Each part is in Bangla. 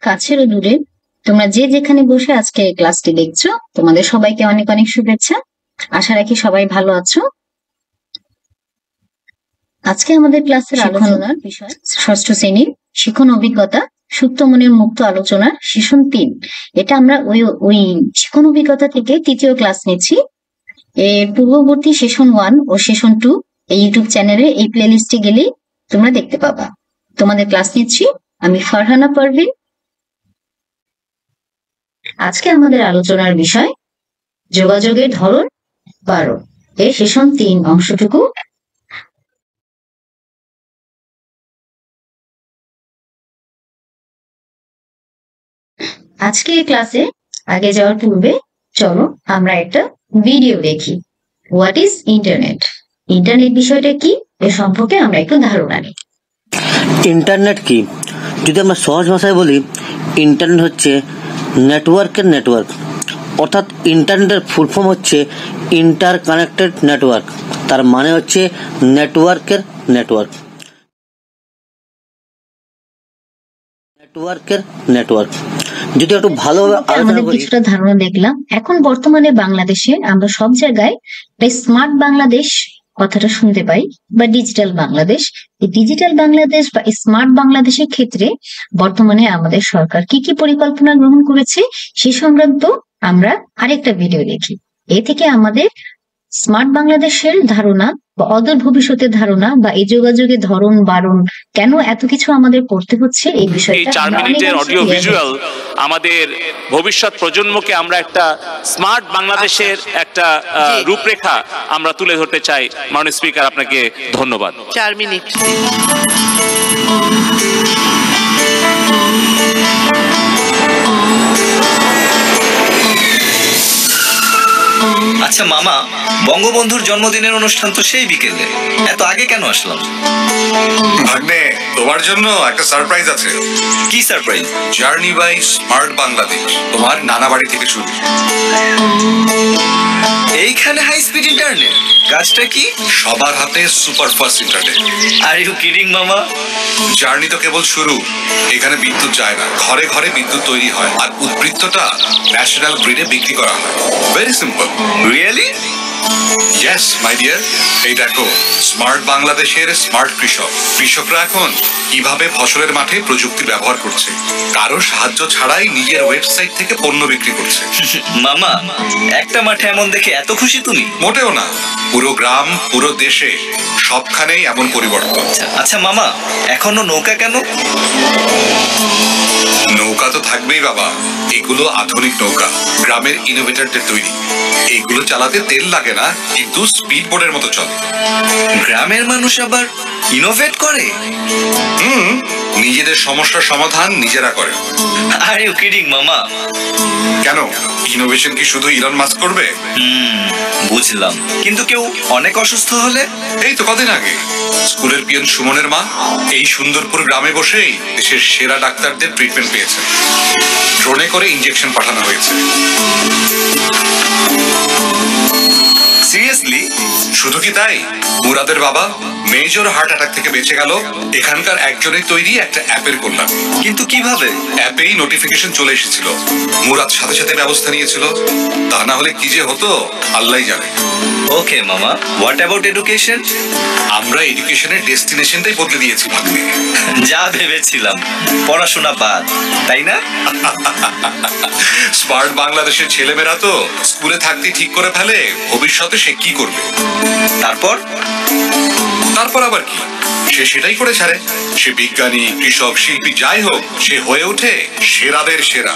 কাছের ও দূরে তোমরা যে যেখানে বসে আজকে এই ক্লাসটি দেখছো, তোমাদের সবাইকে অনেক অনেক শুভেচ্ছা। আশা রাখি সবাই ভালো আছো। আজকে আমাদের ক্লাসের আলোচনার বিষয় ষষ্ঠ শ্রেণীর শিখন অভিজ্ঞতা সুপ্ত মনের মুক্ত আলোচনা সেশন ৩। এটা আমরা ওই শিখন অভিজ্ঞতা থেকে তৃতীয় ক্লাস নিচ্ছি। এর পূর্ববর্তী সেশন 1 ও সেশন 2 এই ইউটিউব চ্যানেলে এই প্লেলিস্টে গেলেই তোমরা দেখতে পাবা। তোমাদের ক্লাস নিচ্ছি আমি ফারহানা পারভিন। আজকে আমাদের আলোচনার বিষয় যোগাযোগের ধরন 12 এর সেশন 3 অংশটুকু। আজকে এই ক্লাসে আগে যাওয়ার পূর্বে চলো আমরা একটা ভিডিও দেখি। What is internet? ইন্টারনেট বিষয়টা কি এ সম্পর্কে আমরা একটু ধারণা নিই। ইন্টারনেট কি? যদি আমরা সহজ ভাষায় বলি, ইন্টারনেট হচ্ছে নেটওয়ার্কের নেটওয়ার্ক। অর্থাৎ ইন্টারনেটের ফুল ফর্ম হচ্ছে ইন্টার কানেক্টেড নেটওয়ার্ক। তার মানে হচ্ছে নেটওয়ার্কের নেটওয়ার্ক। যদি একটু ভালোভাবে আমাদের কিছুটা ধারণা দেখলাম। এখন বর্তমানে বাংলাদেশে আমরা সব জায়গায় স্মার্ট বাংলাদেশ কথাটা শুনতে পাই বা ডিজিটাল বাংলাদেশ। এই ডিজিটাল বাংলাদেশ বা স্মার্ট বাংলাদেশের ক্ষেত্রে বর্তমানে আমাদের সরকার কি কি পরিকল্পনা গ্রহণ করেছে সে সংক্রান্ত আমরা আরেকটা ভিডিও দেখি। এ থেকে আমাদের স্মার্ট বাংলাদেশের ধারণা বা অদূর ভবিষ্যতের ধারণা বা এই যোগাযোগের ধরন বারণ কেন এত কিছু আমাদের করতে হচ্ছে এই বিষয়টা 4 মিনিটের অডিও ভিজুয়াল আমাদের ভবিষ্যৎ প্রজন্মকে আমরা একটা স্মার্ট বাংলাদেশের একটা রূপরেখা আমরা তুলে ধরতে চাই। মাননীয় স্পিকার, আপনাকে ধন্যবাদ। 4 মিনিট। আচ্ছা মামা, বঙ্গবন্ধুর জন্মদিনের অনুষ্ঠান তো সেই বিকেলে, এত আগে কেন আসলাম? ভাগ্নে, তোমার জন্য একটা সারপ্রাইজ আছে। কি surprise? Journey by smart Bangladesh তোমার নানা বাড়ি থেকে শুরু। এইখানে হাই স্পিড ইন্টারনেট, কাজটা কি? সবার হাতে super fast internet. Are you kidding মামা? জার্নি তো কেবল শুরু। এখানে বিদ্যুৎ যায় না, ঘরে ঘরে বিদ্যুৎ তৈরি হয় আর উৎবৃত্তটা ন্যাশনাল গ্রিডে বিক্রি করা হয়। Very simple. Really? Yes my dear. এই দেখো, স্মার্ট বাংলাদেশের স্মার্ট কৃষক। কৃষকরা এখন কিভাবে ফসলের মাঠে প্রযুক্তি ব্যবহার করছে, কারো সাহায্য ছাড়াই নিজের ওয়েবসাইট থেকে পণ্য বিক্রি করছে। মামা, একটা মাঠে এমন দেখে এত খুশি তুমি? মোটেও না, পুরো গ্রাম, পুরো দেশে সবখানেই এমন পরিবর্তন। আচ্ছা মামা, এখনো নৌকা কেন? নৌকা তো থাকবেই বাবা, এগুলো আধুনিক নৌকা, গ্রামের ইনোভেটরদের তৈরি। এগুলো চালাতে তেল লাগে না, কিন্তু স্পিড বোটের মতো চলে। গ্রামের মানুষ আবার ইনোভেট করে? নিজেদের সমস্যার সমাধান নিজেরা করে। আর ইউ কিডিং মামা? কেন, ইনোভেশন কি শুধু ইলন মাস্ক করবে? বুঝলাম, কিন্তু কেউ অনেক অসুস্থ হলে? এই তো কদিন আগে স্কুলের পিয়ন সুমনের মা এই সুন্দরপুর গ্রামে বসেই দেশের সেরা ডাক্তারদের ট্রিটমেন্ট পেয়েছে। ড্রোনে করে ইনজেকশন পাঠানো হয়েছে। সিরিয়াসলি? শুধু কি তাই, মুরাদের বাবা মেজর হার্ট অ্যাটাক থেকে বেঁচে গেল এখানকার একজনের তৈরি একটা অ্যাপের কল্যাণ। কিন্তু কিভাবে? অ্যাপেই নোটিফিকেশন চলে এসেছিল, মুরাদ সাথে সাথে ব্যবস্থা নিয়েছিল। তা না হলে কি যে হতো আল্লাহই জানে। ওকে মামা, হোয়াট অ্যাবাউট এডুকেশন? আমরা এডুকেশনের ডেস্টিনেশনটাই বদলে দিয়েছি ভাগ্নে। যা ভেবেছিলাম, পড়াশোনা বাদ, তাই না? স্মার্ট বাংলাদেশের ছেলেমেয়েরা তো স্কুলে থাকতে ঠিক করে ফেলে ভবিষ্যতে সে কি করবে। তারপর আবার কি, সে সেটাই করে ছাড়ে। সে বিজ্ঞানী, কৃষক, শিল্পী যাই হোক, সে হয়ে ওঠে সেরাদের সেরা।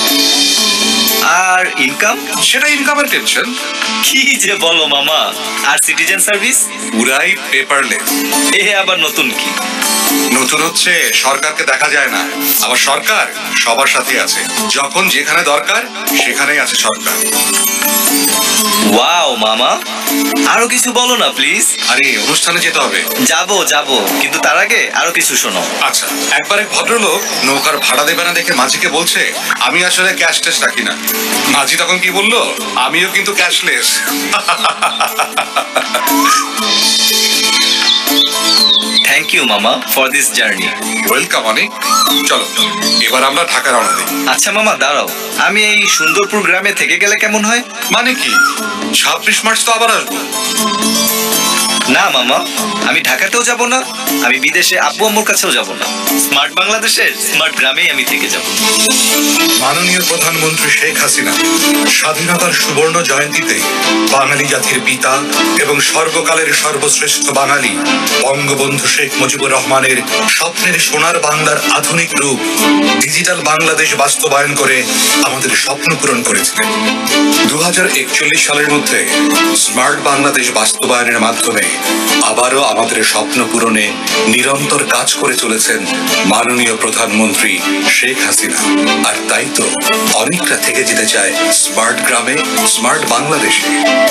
আর ইনকাম? সেটা ইনকামের টেনশন। কি যে বলো মামা। আর সিটিজেন সার্ভিস? পুরাই পেপারলেস। এ আবার নতুন কি? নতুন হচ্ছে সরকারকে দেখা যায় না, আবার সরকার সবার সাথে আছে। যখন যেখানে দরকার সেখানেই আছে সরকার। ওয়াও মামা, আরো কিছু বলো না প্লিজ। আরে অনুষ্ঠানে যেতে হবে। যাবো, কিন্তু তার আগে আরো কিছু শোনো। আচ্ছা, একবার এক ভদ্রলোক নৌকার ভাড়া দেবে না দেখে মাঝিকে বলছে, আমি আসলে ক্যাশ ট্যাশ রাখি না। মাঝি তখন কি বললো, আমিও কিন্তু ক্যাশলেস। থ্যাংক ইউ মামা ফর দিস জার্নি। ওয়েলকাম অনেক। চলো এবার আমরা ঢাকা রওনা দিই। আচ্ছা মামা দাঁড়াও, আমি এই সুন্দরপুর গ্রামে থেকে গেলে কেমন হয়? মানে কি, 26 মার্চ তো আবার আসবো। না মামা, আমি ঢাকাতেও যাব না, আমি বিদেশে আব্বু আম্মুর কাছেও যাব না। স্মার্ট বাংলাদেশের স্মার্ট গ্রামেই আমি থেকে যাব। মাননীয় প্রধানমন্ত্রী শেখ হাসিনা স্বাধীনতার সুবর্ণ জয়ন্তীতে বাঙালি জাতির পিতা এবং সর্বকালের সর্বশ্রেষ্ঠ বাঙালি বঙ্গবন্ধু শেখ মুজিবুর রহমানের স্বপ্নের সোনার বাংলার আধুনিক রূপ ডিজিটাল বাংলাদেশ বাস্তবায়ন করে আমাদের স্বপ্ন পূরণ করেছিলেন। 2041 সালের মধ্যে স্মার্ট বাংলাদেশ বাস্তবায়নের মাধ্যমে আবারও আমাদের স্বপ্ন পূরণে নিরন্তর কাজ করে চলেছেন মাননীয় প্রধানমন্ত্রী শেখ হাসিনা। আর তাই তো অনেকটা থেকে যেতে চায় স্মার্ট গ্রামে, স্মার্ট বাংলাদেশে।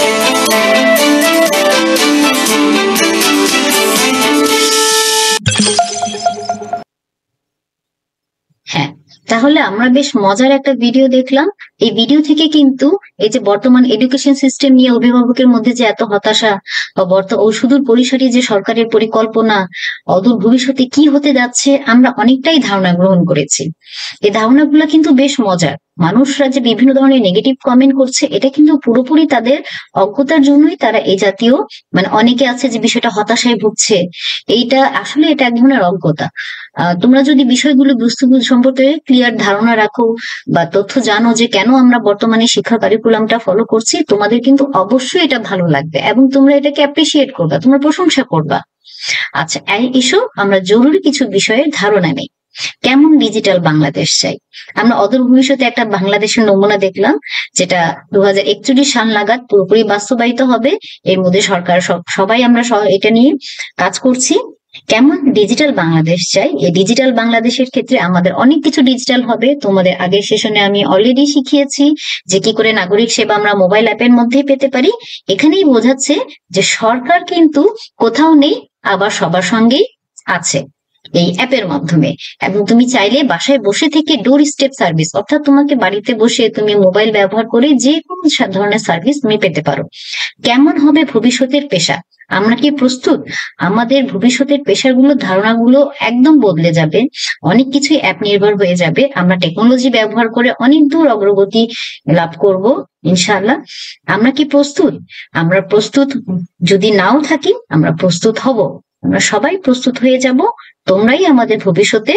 হ্যাঁ, তাহলে আমরা বেশ মজার একটা ভিডিও দেখলাম। এই ভিডিও থেকে কিন্তু এই যে বর্তমান এডুকেশন সিস্টেম নিয়ে অভিভাবকের মধ্যে যে এত হতাশা বা সুদূর পরিসরে যে সরকারের পরিকল্পনা, অদূর ভবিষ্যতে কি হতে যাচ্ছে, আমরা অনেকটাই ধারণা গ্রহণ করেছি। এই ধারণাগুলো কিন্তু বেশ মজার। মানুষরা যে বিভিন্ন ধরনের নেগেটিভ কমেন্ট করছে, এটা কিন্তু পুরোপুরি তাদের অজ্ঞতার জন্যই তারা এই জাতীয়, মানে অনেকে আছে যে বিষয়টা হতাশায় ভুগছে, এটা আসলে এটা এক ধরনের অজ্ঞতা। তোমরা যদি বিষয়গুলো বস্তুগুলো সম্পর্কে ক্লিয়ার ধারণা রাখো বা তথ্য জানো যে কেন আমরা বর্তমানে শিক্ষা কারিকুলামটা ফলো করছি, তোমাদের কিন্তু অবশ্যই এটা ভালো লাগবে এবং তোমরা এটাকে অ্যাপ্রিসিয়েট করবা, তোমরা প্রশংসা করবা। আচ্ছা, এসো আমরা জরুরি কিছু বিষয়ের ধারণা নেই। কেমন ডিজিটাল বাংলাদেশ চাই আমরা? অদূর ভবিষ্যতে একটা বাংলাদেশের নমুনা দেখলাম, যেটা 2041 সাল নাগাদ পুরোপুরি বাস্তবায়িত হবে। এর মধ্যে সরকার সবাই আমরা এটা নিয়ে কাজ করছি। কেমন ডিজিটাল বাংলাদেশ চাই? এই ডিজিটাল বাংলাদেশের ক্ষেত্রে আমাদের অনেক কিছু ডিজিটাল হবে। তোমাদের আগের সেশনে আমি অলরেডি শিখিয়েছি যে কি করে নাগরিক সেবা আমরা মোবাইল অ্যাপের মধ্যেই পেতে পারি। এখানেই বোঝাচ্ছে যে সরকার কিন্তু কোথাও নেই, আবার সবার সঙ্গেই আছে এই অ্যাপের মাধ্যমে। এবং তুমি চাইলে বাসায় বসে থেকে ডোর স্টেপ সার্ভিস, অর্থাৎ তোমাকে বাড়িতে বসে তুমি মোবাইল ব্যবহার করে যে কোনো ধরনের সার্ভিস তুমি পেতে পারো। কেমন হবে ভবিষ্যতের পেশা? আমরা কি প্রস্তুত? আমাদের ভবিষ্যতের পেশাগুলোর ধারণাগুলো একদম বদলে যাবে, অনেক কিছুই অ্যাপ নির্ভর হয়ে যাবে। আমরা টেকনোলজি ব্যবহার করে অনেক দূর অগ্রগতি লাভ করব ইনশাআল্লাহ। আমরা কি প্রস্তুত? আমরা প্রস্তুত যদি নাও থাকি, আমরা প্রস্তুত হব। আমরা সবাই প্রস্তুত হয়ে যাব। তোমরাই আমাদের ভবিষ্যতে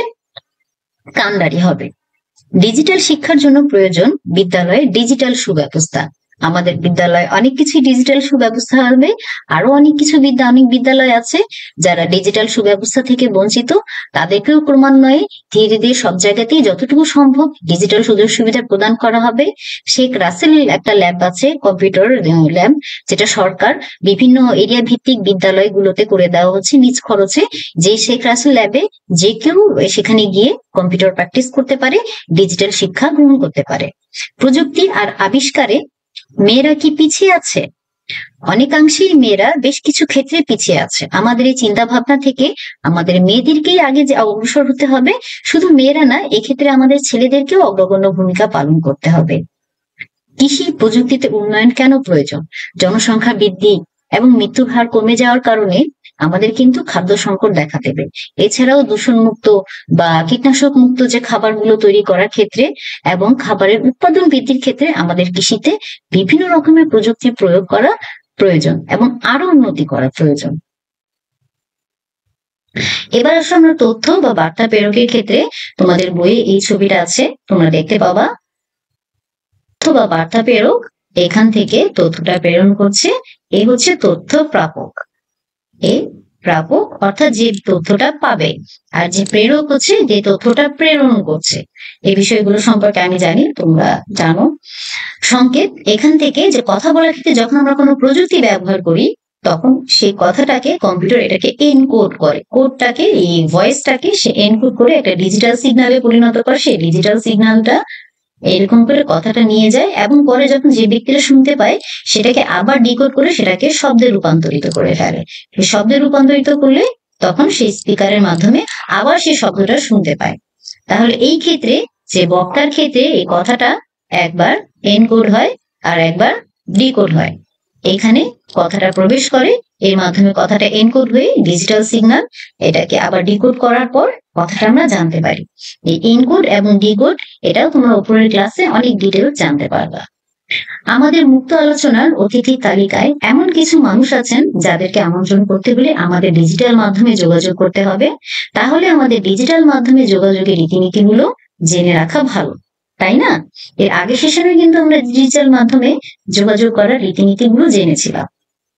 কাণ্ডারি হবে। ডিজিটাল শিক্ষার জন্য প্রয়োজন বিদ্যালয়ে ডিজিটাল সুব্যবস্থা। আমাদের বিদ্যালয়ে অনেক কিছু ডিজিটাল সুব্যবস্থা হবে। আরো অনেক বিদ্যালয় আছে যারা ডিজিটাল সুব্যবস্থা থেকে বঞ্চিত। তাদেরকেও ক্রমান্বয়ে ধীরে ধীরে সব জায়গাতেই যতটুকু সম্ভব ডিজিটাল সুযোগ সুবিধা প্রদান করা হবে। শেখ রাসেল একটা ল্যাব আছে, কম্পিউটার ল্যাব, যেটা সরকার বিভিন্ন এরিয়া ভিত্তিক বিদ্যালয়গুলোতে করে দেওয়া হচ্ছে নিজ খরচে। যে শেখ রাসেল ল্যাবে যে কেউ সেখানে গিয়ে কম্পিউটার প্র্যাকটিস করতে পারে, ডিজিটাল শিক্ষা গ্রহণ করতে পারে। প্রযুক্তি আর আবিষ্কারে মেয়েরা কি পিছিয়ে আছে? অনেকাংশেই মেয়েরা বেশ কিছু ক্ষেত্রে পিছিয়ে আছে। আমাদের এই চিন্তা ভাবনা থেকে আমাদের মেয়েদেরকেই আগে যে অগ্রসর হতে হবে। শুধু মেয়েরা না, এক্ষেত্রে আমাদের ছেলেদেরকেও অগ্রগণ্য ভূমিকা পালন করতে হবে। কৃষি প্রযুক্তিতে উন্নয়ন কেন প্রয়োজন? জনসংখ্যা বৃদ্ধি এবং মৃত্যুর হার কমে যাওয়ার কারণে আমাদের কিন্তু খাদ্য সংকট দেখা দেবে। এছাড়াও দূষণ মুক্ত বা কীটনাশক মুক্ত যে খাবারগুলো তৈরি করার ক্ষেত্রে এবং খাবারের উৎপাদন বৃদ্ধির ক্ষেত্রে আমাদের কৃষিতে বিভিন্ন রকমের প্রযুক্তি প্রয়োগ করা প্রয়োজন এবং আরো উন্নতি করা প্রয়োজন। এবার আসলে আমরা তথ্য বা বার্তা প্রেরকের ক্ষেত্রে তোমাদের বইয়ে এই ছবিটা আছে, তোমরা দেখতে পাবা। তথ্য বা বার্তা প্রেরক এখান থেকে তথ্যটা প্রেরণ করছে, এই হচ্ছে তথ্য প্রাপক। এই প্রাপক অর্থাৎ যে তথ্যটা পাবে, আর যে প্রেরক হচ্ছে যে তথ্যটা প্রেরণ করছে। এই বিষয়গুলো সম্পর্কে আমি জানি, তোমরা জানো। সংকেত এখান থেকে যে কথা বলার ক্ষেত্রে যখন আমরা কোনো প্রযুক্তি ব্যবহার করি, তখন সেই কথাটাকে কম্পিউটার এটাকে এনকোড করে, কোডটাকে এই ভয়েসটাকে সে এনকোড করে একটা ডিজিটাল সিগন্যালে পরিণত করে। সেই ডিজিটাল সিগন্যালটা এরকম করে কথাটা নিয়ে যায় এবং পরে যখন যে ব্যক্তিরা শুনতে পায় সেটাকে আবার ডিকোড করে সেটাকে শব্দে রূপান্তরিত করে ফেলে। সেই শব্দে রূপান্তরিত করলে তখন সেই স্পিকারের মাধ্যমে আবার সেই শব্দটা শুনতে পায়। তাহলে এই ক্ষেত্রে যে বক্তার ক্ষেত্রে এই কথাটা একবার এনকোড হয় আর একবার ডিকোড হয়। এখানে কথাটা প্রবেশ করে, এর মাধ্যমে কথাটা এনকোড হয়ে ডিজিটাল সিগন্যাল, এটাকে আবার ডিকোড করার পর কথাটা আমরা জানতে পারি। এই এনকোড এবং ডিকোড এটাও তোমরা উপরের ক্লাসে অনেক ডিটেল জানতে পারবা। আমাদের মুক্ত আলোচনার অতিথি তালিকায় এমন কিছু মানুষ আছেন যাদেরকে আমন্ত্রণ করতে হলে আমাদের ডিজিটাল মাধ্যমে যোগাযোগ করতে হবে। তাহলে আমাদের ডিজিটাল মাধ্যমে যোগাযোগের রীতিনীতিগুলো জেনে রাখা ভালো, তাই না? এর আগে সেশনে কিন্তু আমরা ডিজিটাল মাধ্যমে যোগাযোগ করার রীতিনীতিগুলো জেনেছিলাম।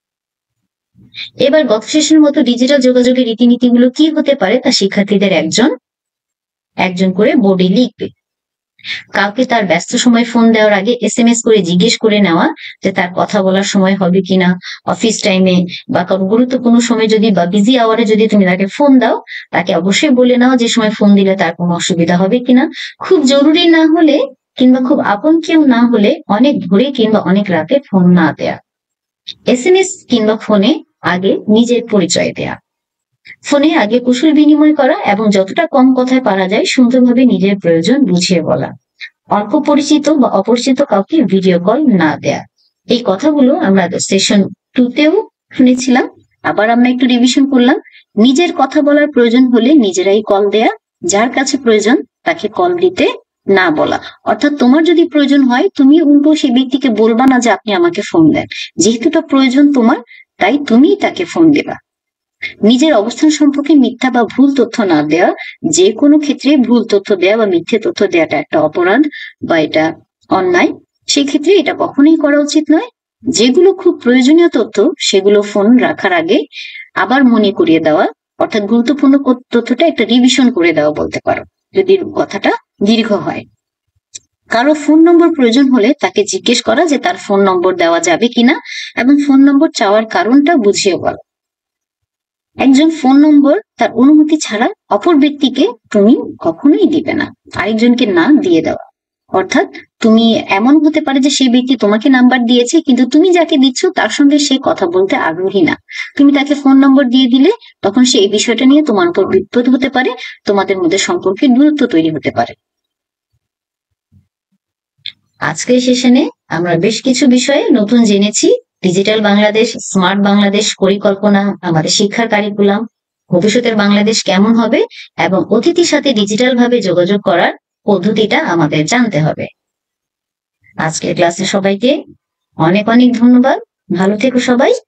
এবার গত সেশনের মতো ডিজিটাল যোগাযোগের রীতিনীতিগুলো কি হতে পারে তা শিক্ষার্থীদের একজন করে বোর্ডে লিখবে। কাউকে তার ব্যস্ত সময় ফোন দেওয়ার আগে SMS করে জিজ্ঞেস করে নেওয়া যে তার কথা বলার সময় হবে কিনা, অফিস টাইমে বা কোনো গুরুত্বপূর্ণ সময় যদি বা বিজি আওয়ারে যদি তুমি তাকে ফোন দাও, তাকে অবশ্যই বলে নাও যে সময় ফোন দিলে তার কোনো অসুবিধা হবে কিনা। খুব জরুরি না হলে কিংবা খুব আপন কেউ না হলে অনেক ভোরে কিংবা অনেক রাতে ফোন না দেয়া। SMS কিংবা ফোনে আগে নিজের পরিচয় দেয়া। ফোনে আগে কুশল বিনিময় করা এবং যতটা কম কথায় পারা যায় সুন্দরভাবে নিজের প্রয়োজন বুঝিয়ে বলা। অল্প পরিচিত বা অপরিচিত কাউকে ভিডিও কল না দেয়া। এই কথাগুলো আমরা সেশন 2 তেও শুনেছিলাম, আবার আমরা একটু রিভিশন করলাম। নিজের কথা বলার প্রয়োজন হলে নিজেরাই কল দেয়া, যার কাছে প্রয়োজন তাকে কল দিতে না বলা। অর্থাৎ তোমার যদি প্রয়োজন হয় তুমি উল্টো সেই ব্যক্তিকে বলবা না যে আপনি আমাকে ফোন দেন, যেহেতু এটা প্রয়োজন তোমার তাই তুমিই তাকে ফোন দেবা। নিজের অবস্থান সম্পর্কে মিথ্যা বা ভুল তথ্য না দেওয়া। যে কোনো ক্ষেত্রে ভুল তথ্য দেওয়া বা মিথ্যে তথ্য দেওয়াটা একটা অপরাধ বা এটা অন্যায়, সেই ক্ষেত্রে এটা কখনোই করা উচিত নয়। যেগুলো খুব প্রয়োজনীয় তথ্য সেগুলো ফোন রাখার আগে আবার মনে করিয়ে দেওয়া, অর্থাৎ গুরুত্বপূর্ণ তথ্যটা একটা রিভিশন করে দেওয়া বলতে পারো যদি কথাটা দীর্ঘ হয়। কারো ফোন নম্বর প্রয়োজন হলে তাকে জিজ্ঞেস করা যে তার ফোন নম্বর দেওয়া যাবে কিনা এবং ফোন নম্বর চাওয়ার কারণটা বুঝিয়ে বলা। একজন ফোন নম্বর তার অনুমতি ছাড়া অপর ব্যক্তিকে তুমি কখনোই দিবে না। আরেকজনকে না দিয়ে দেওয়া, অর্থাৎ তুমি এমন হতে পারে যে সেই ব্যক্তি তোমাকে নাম্বার দিয়েছে কিন্তু তুমি যাকে দিচ্ছ তার সঙ্গে সে কথা বলতে আগ্রহী না, তুমি তাকে ফোন নম্বর দিয়ে দিলে তখন সে এই বিষয়টা নিয়ে তোমার উপর বিপদ হতে পারে, তোমাদের মধ্যে সম্পর্কে দূরত্ব তৈরি হতে পারে। আজকের সেশনে আমরা বেশ কিছু বিষয়ে নতুন জেনেছি। ডিজিটাল বাংলাদেশ, স্মার্ট বাংলাদেশ পরিকল্পনা, আমাদের শিক্ষার কারিকুলাম, ভবিষ্যতের বাংলাদেশ কেমন হবে এবং অতিথির সাথে ডিজিটাল ভাবে যোগাযোগ করার পদ্ধতিটা আমাদের জানতে হবে। আজকের ক্লাসে সবাইকে অনেক অনেক ধন্যবাদ। ভালো থেকো সবাই।